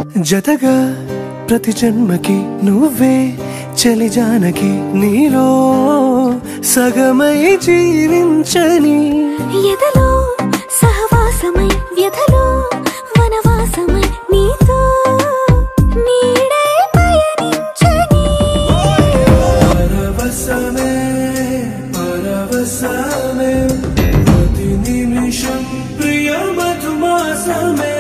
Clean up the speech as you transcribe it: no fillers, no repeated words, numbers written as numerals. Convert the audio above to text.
జతగా ప్రతి జన్మకి నువ్వే చలి జానకి నీలో సగమై జీవించని ఎదలో సహవాసమై వ్యధలో వనవాసమై నీతో నీడే పయనించని పరవశమే పరవశమే ప్రతి నిమిషం ప్రియ మధుమాసమే